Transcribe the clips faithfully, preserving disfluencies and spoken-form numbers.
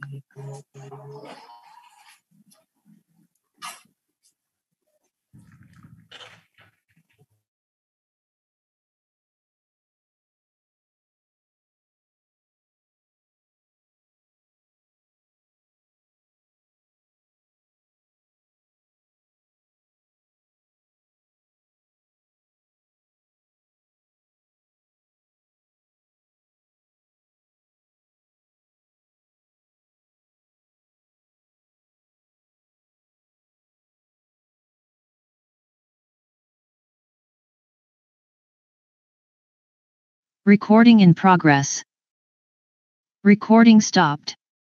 Recording in progress. Recording stopped.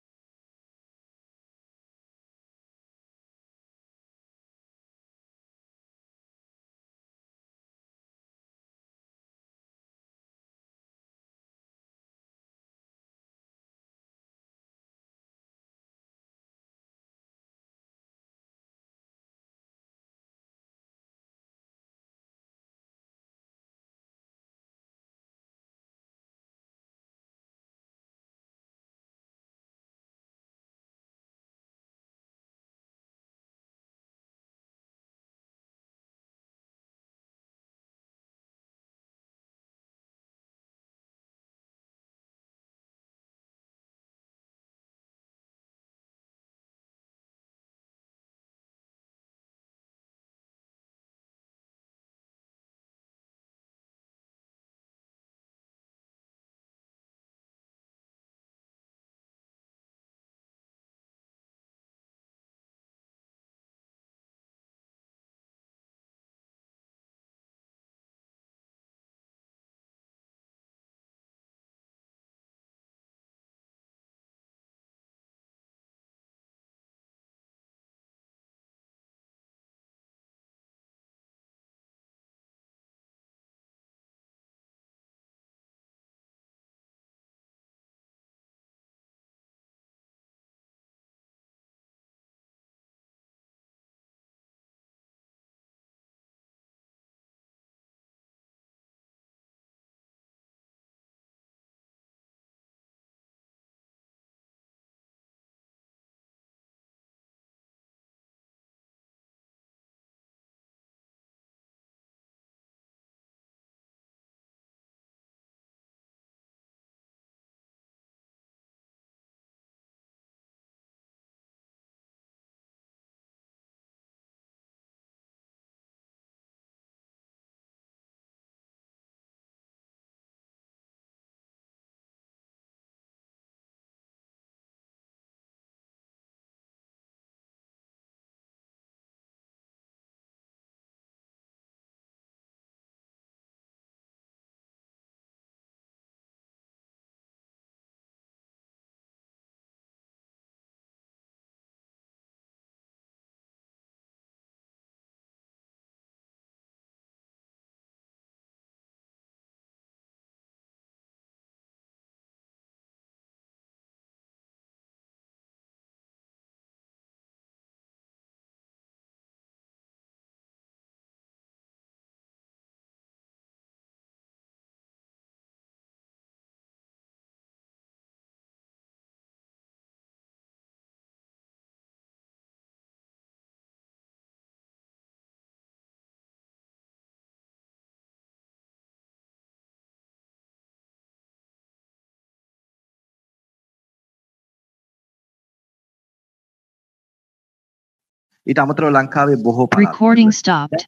ඊට අමතරව ලංකාවේ බොහෝ Recording stopped.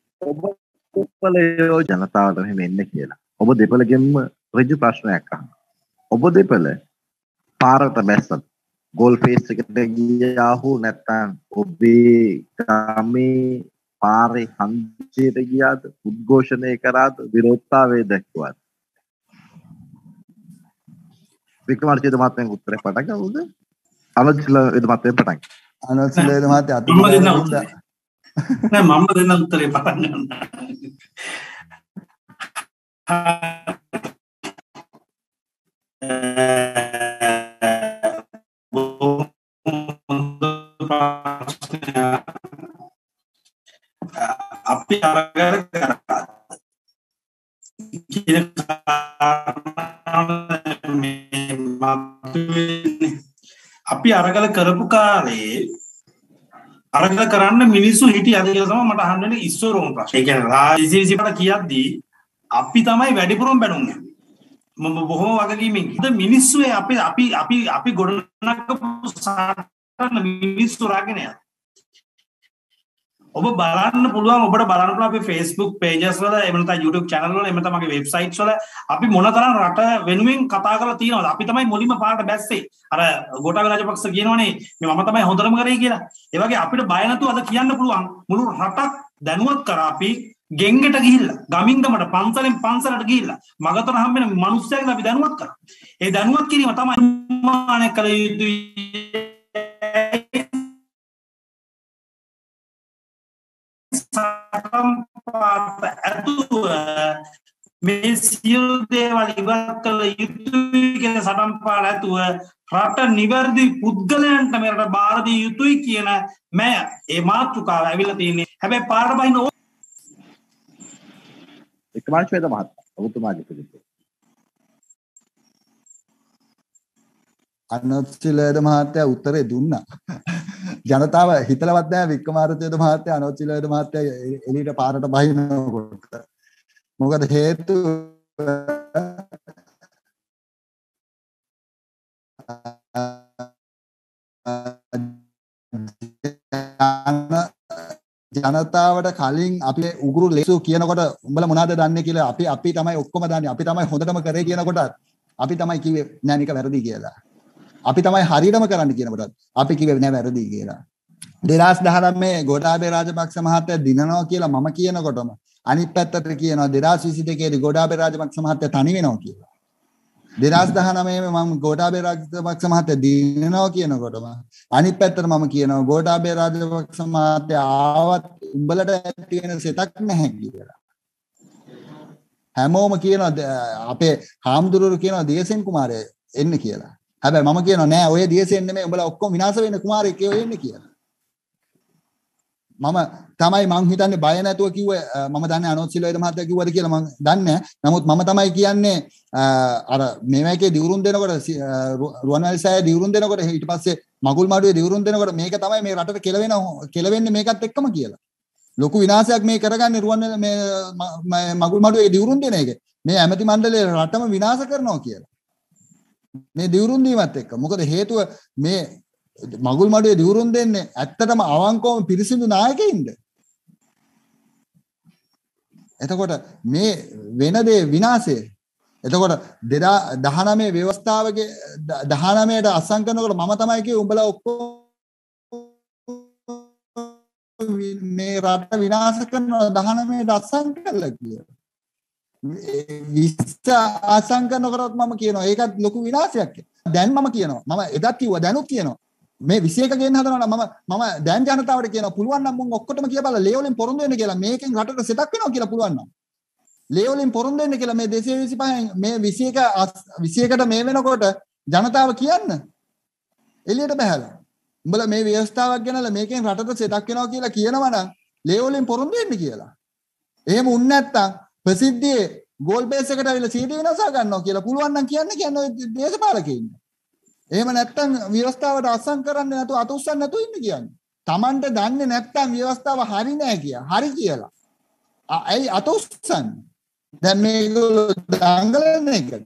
ඔබ ජනතාවට මෙහෙම එන්න කියලා. ඔබ දෙපළගෙන්ම ඍජු ප්‍රශ්නයක් අහනවා. ඔබ දෙපළ පාරට බැස්සත් ගෝල් ෆේස් එකට ගියා හෝ නැත්නම් ඔබේ ගමේ පාරේ හන්දියට ගියාද උද්ඝෝෂණය කරාද විරෝධතාවය දැක්වුවාද? වික්‍රමාර්චි මහත්මයාගේ උත්තරේ පටන් ගමුද? අලොත්සිල වෙදමහත්මයා පටන් ගන්න. අලොත්සිල වෙදමහත්මයා අත මම දෙන්න උත්තරේ. නෑ මම දෙන්න උත්තරේ පටන් ගන්න. අපි අරගෙන කරා අපි අරගල කරපු කාලේ අරගල කරන්න මිනිස්සු හිටියද කියලා තමයි මට අහන්න වෙන්නේ ඉස්සරෝම ප්‍රශ්න. ඒ කියන්නේ රාජිසිසිපට කියද්දී අපි තමයි වැඩිපුරම බැනුන්නේ. මම බොහොම වගකීමෙන් ඉත මිනිස්සු අපි අපි අපි අපි ගොඩනගපු සාටන මිනිස්සු රාගෙන යනවා. ඔබ බලන්න පුළුවන් ඔබට බලන්න පුළුවන් අපේ Facebook pages වල එහෙම නැත්නම් YouTube channel වල එහෙම නැත්නම් මගේ websites වල අපි මොනතරම් රට වෙනුවෙන් කතා කරලා තියෙනවද? අපි තමයි මුලින්ම පාරට බැස්සේ. අර ගෝඨාභය රාජපක්ෂ කියනවනේ මේ මම තමයි හොඳටම කරේ කියලා. ඒ වගේ අපිට බය නැතුව අද කියන්න පුළුවන් මුළු රටක් දැනුවත් කරා අපි ගෙන්ගෙට ගිහිල්ලා ගමින් ගමට පන්සලෙන් පන්සලට ගිහිල්ලා මගතර හම්බෙන මිනිස්සුන්ට අපි දැනුවත් කරා. ඒ දැනුවත් කිරීම තමයි මාන කළ යුතුයි. ඇතුව මේ සියලු දේවල් ඉවත් කළ යුතුයි කියන සටන්පාඩ ඇතුව රට නිවැරදි පුද්ගලයන්ට මෙරට බාර දිය යුතුයි කියන මෑ ඒ මාතෘකාව ඇවිල්ලා තියෙන්නේ. හැබැයි පාරට බහින්න වික්‍රමාරච්චි වේදමහත ඔබතුමාගේ පිළිතුර. අනොත්සිලේද මහත්තයා උත්තරේ දුන්නා. ජනතාව හිතලවත් නැහැ වික්‍රමාරච්චි මහත්තයා අනොත්සිලේද මහත්තයා එළියට පාරට බහිනකොට. මොකද හේතුව ජනතාවට කලින් අපි උගුරු ලේසු කියනකොට උඹලා මොනවද දන්නේ කියලා අපි අපි තමයි ඔක්කොම දන්නේ. අපි තමයි හොඳටම කරේ කියනකොට අපි තමයි කිව්වේ නෑ නික වැරදි කියලා. අපි තමයි හරියටම කරන්න කියනකොට අපි කිව්වේ නෑ වැරදි කියලා. දෙදාස් දහනවයේ ගෝඨාභය රාජපක්ෂ මහත්තයා දිනනවා කියලා මම කියනකොටම අනිත් පැත්තට කියනවා දෙදාස් විසි දෙකේ දී ගෝඨාභය රාජපක්ෂ මහත්තයා තනි වෙනවා කියලා. දෙදාස් දහනවයේ මම ගෝඨාභය රාජපක්ෂ මහත්තයා දිනනවා කියනකොටම අනිත් පැත්තට මම කියනවා ගෝඨාභය රාජපක්ෂ මහත්තයා ආවත් උඹලට ඇති වෙන සෙතක් නැහැ කියලා. හැමෝම කියනවා අපේ හාමුදුරුවෝ කියනවා දියසෙන් කුමාරයා එන්න කියලා. හැබැයි මම කියනවා නෑ ඔය දියසෙන් නෙමෙයි උඹලා ඔක්කොම විනාශ වෙන්න කුමාරයෙක් ඒ එන්නේ කියලා. මම තමයි මං හිතන්නේ බය නැතුව කිව්වේ මම දන්නේ අනොත්සිලේද මහත්තයා කිව්වද කියලා මං දන්නේ නමුත් මම තමයි කියන්නේ අර මේවැකේ දිවුරුම් දෙනකොට රුවන්වැලි සෑය දිවුරුම් දෙනකොට ඊට පස්සේ මගුල් මඩුවේ දිවුරුම් දෙනකොට මේක තමයි මේ රටට කෙලවෙන කෙලවෙන්නේ මේකත් එක්කම කියලා. ලොකු විනාශයක් මේ කරගන්නේ රුවන්වැලි මේ මගුල් මඩුවේ දිවුරුම් දෙන එක. මේ ඇමති මණ්ඩලයේ රටම විනාශ කරනවා කියලා. මේ දිවුරුම් දීමත් එක්ක මොකද හේතුව මේ මගුල් මඩුවේ දිවුරුම් දෙන්නේ ඇත්තටම අවංකවම පිරිසිදු නායකයින්ද? එතකොට මේ වෙන දේ විනාශය. එතකොට දෙදා දහනවයේ ව්‍යවස්ථාවගේ දහනවයට අත්සන් කරනකොට මම තමයි කිව්වේ උඹලා ඔක්කොම මේ රට විනාශ කරනවා දහනවයට අත්සන් කළා කියලා. විස්ස අත්සන් කරනකොටත් මම කියනවා ඒකත් ලොකු විනාශයක්. දැන් මම කියනවා මම එදත් කිව්වා දැනුත් කියනවා මේ විසි එක ගේන්න හදනවා මම මම දැන් ජනතාවට කියනවා පුළුවන් නම් මුන් ඔක්කොටම කියපල්ලා ලේ වලින් පොරොන්දු වෙන්න කියලා මේකෙන් රටට සෙතක් වෙනවා කියලා පුළුවන් නම් ලේ වලින් පොරොන්දු වෙන්න කියලා මේ දෙසිය විසිපහෙන් මේ විසි එක විසි එකට මේ වෙනකොට ජනතාව කියන්න එළියට බහැලා උඹලා මේ ව්‍යවස්ථාවක් ගෙනලා මේකෙන් රටට සෙතක් වෙනවා කියලා කියනවා නම් ලේ වලින් පොරොන්දු වෙන්න කියලා. එහෙම උන් නැත්තම් ප්‍රසිද්ධියේ ගෝල් බේස් එකට අවිලා සීටි වෙනසා ගන්නවා කියලා පුළුවන් නම් කියන්න කියන්නේ දේශපාලකයින්. එහෙම නැත්තම් ව්‍යවස්ථාවට අත්සන් කරන්නේ නැතුව අත උස්සන්න නැතුව ඉන්න කියන්නේ. Tamanට දන්නේ නැත්තම් ව්‍යවස්ථාව හරි නෑ කියා. හරි කියලා. ඇයි අත උස්සන්නේ? දැන් මේගොල්ලෝ දඟලන එකට.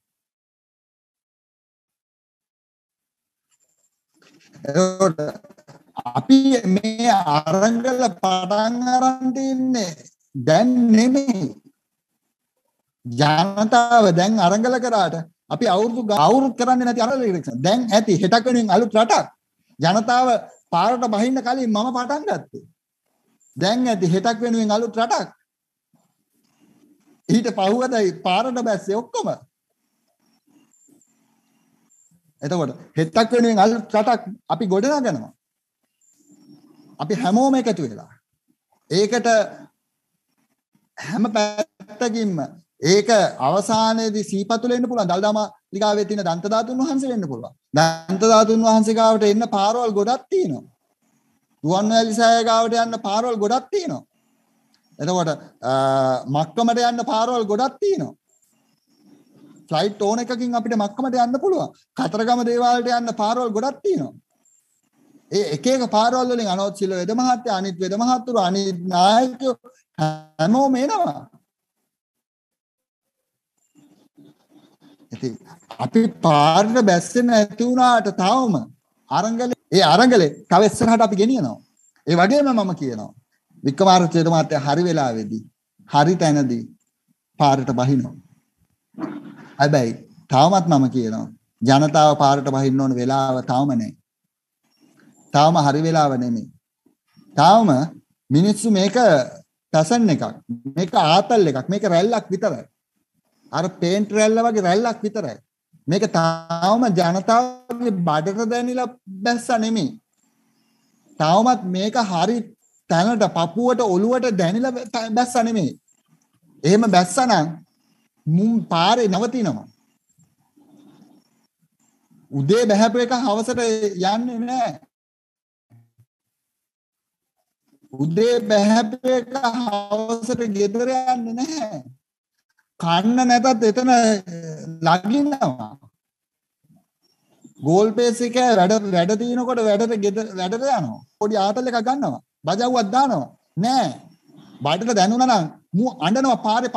ඒකට අපි මේ අරංගල පටන් අරන් තින්නේ දැන් නෙමෙයි. ජනතාව දැන් අරංගල කරාට අපි අවුරුදු අවුරුදු කරන්නේ නැති අරල ඉලෙක්ෂන් දැන් ඇති හෙටක් වෙනුවෙන් අලුත් රටක් ජනතාව පාරට බහින්න කලින් මම පටන් ගත්තේ දැන් ඇති හෙටක් වෙනුවෙන් අලුත් රටක් ඊට පහුවදයි පාරට බැස්සේ ඔක්කොම එතකොට හෙටක් වෙනුවෙන් අලුත් රටක් අපි ගොඩනගනවා අපි හැමෝම එකතු වෙලා ඒකට හැම පැත්තකින්ම ඒක අවසානයේදී සීපතුල එන්න පුළුවන් දල්දාම ලිගාවේ තියෙන දන්ත ධාතුන් වහන්සේ වෙන්න පුළුවන් දන්ත ධාතුන් වහන්සේ ගාවට එන්න පාරවල් ගොඩක් තියෙනවා රුවන්වැලි සෑය ගාවට යන්න පාරවල් ගොඩක් තියෙනවා එතකොට මක්කමට යන්න පාරවල් ගොඩක් තියෙනවා ෆ්ලයිට් ඕන එකකින් අපිට මක්කමට යන්න පුළුවන්. කතරගම දේවාලට යන්න පාරවල් ගොඩක් තියෙනවා. ඒ එක එක පාරවල් වලින් අනෝත්සිල වෙදමහත්ය අනිත් වෙදමහත්තුරු අනිත් නායකයෝ හැමෝම එනවා. ඉතින් අපි පාරට බැස්සෙන්නේ නැති වුණාට තවම අරංගලේ ඒ අරංගලේ තව ඉස්සරහට අපි ගෙනියනවා. ඒ වගේම මම කියනවා වික්‍රමාරච්චි වෙදමහත්ය හරි වෙලාවේදී හරි තැනදී පාරට බහිනවා. හැබැයි තාමත් මම කියනවා ජනතාව පාරට බහින්න ඕන වෙලාව තාම නැහැ. තාම හරි වෙලාව නෙමෙයි. තාම මිනිස්සු මේක පැසන් එකක්. මේක ආතල් එකක්. මේක රැල්ලක් විතරයි. අර පේන්ට් රැල්ල වගේ රැල්ලක් විතරයි. මේක තාම ජනතාවගේ බඩට දැනිලා බැස්ස නෙමෙයි. තාමත් මේක හරි තැනට පපුවට ඔලුවට දැනිලා බැස්ස නෙමෙයි. එහෙම බැස්සනම් මුම් පාරේ නවතිනවා. උදේ බහැපු එක හවසට යන්නේ නැහැ. උදේ බහැපු එක හවසට ගෙදර යන්නේ නැහැ. කන්න නැතත් එතන ලගිනවා. ගෝල් පේස් එක වැඩ වැඩ තිනකොට වැඩට ගෙදර වැඩට යනවා. පොඩි ආතල් එකක් ගන්නවා. බජව්වක් දානවා. නෑ. බඩට දැනුණා නම් මු අඬනවා පාරේ